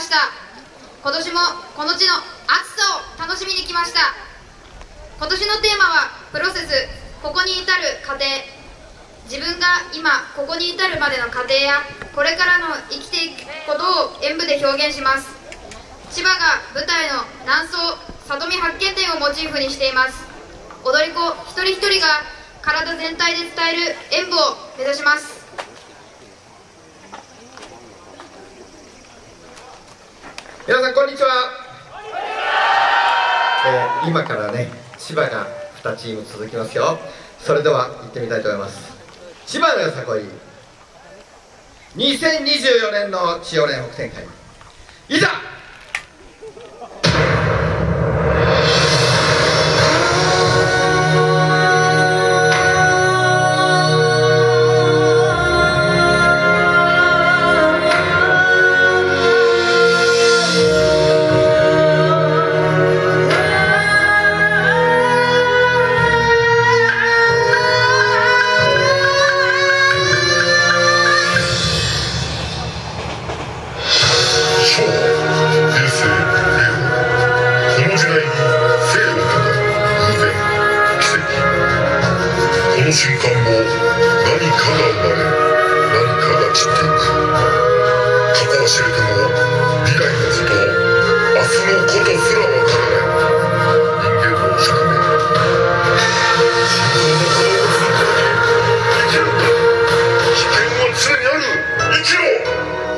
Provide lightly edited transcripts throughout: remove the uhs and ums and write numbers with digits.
した。今年もこの地の暑さを楽しみに来ました。今年のテーマはプロセス、ここに至る過程。自分が今ここに至るまでの過程やこれからの生きていくことを演舞で表現します。千葉が舞台の南総里見八犬伝をモチーフにしています。踊り子一人一人が体全体で伝える演舞を目指します。 皆さんこんにちは。今からね千葉が2チーム続きますよ。それでは行ってみたいと思います。千葉のよさこい2024年の千代連北展開、いざ。 この瞬間も何かが生まれ、何かが散っていく。過去は知れても未来のこと、明日のことすらわからない人間の宿命。心臓の鼓動をすることで生きるんだ。危険は常にある。生きろ。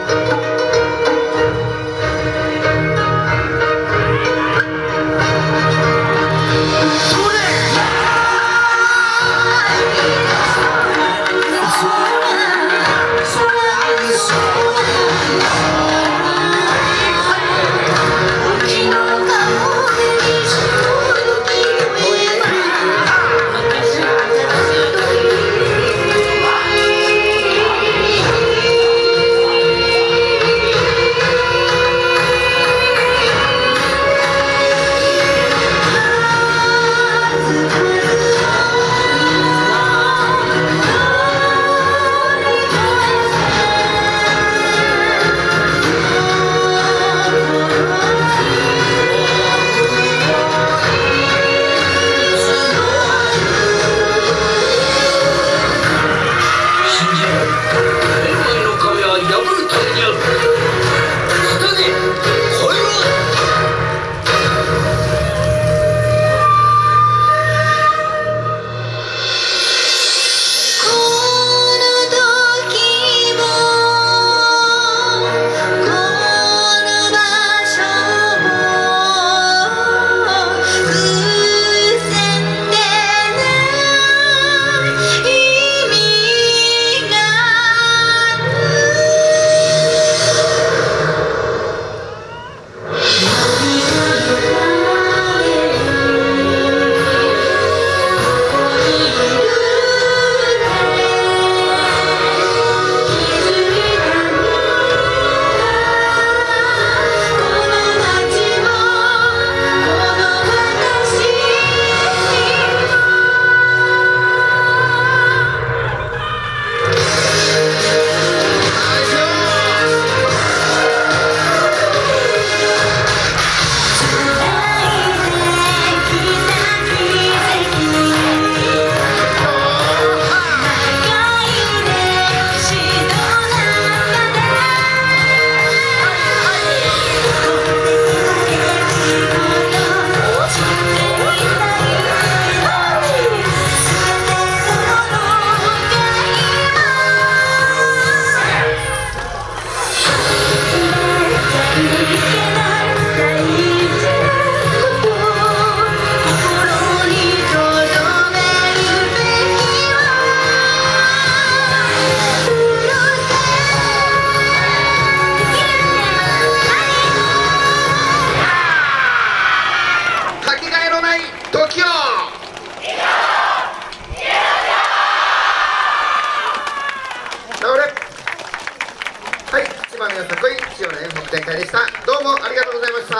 展開でした。どうもありがとうございました。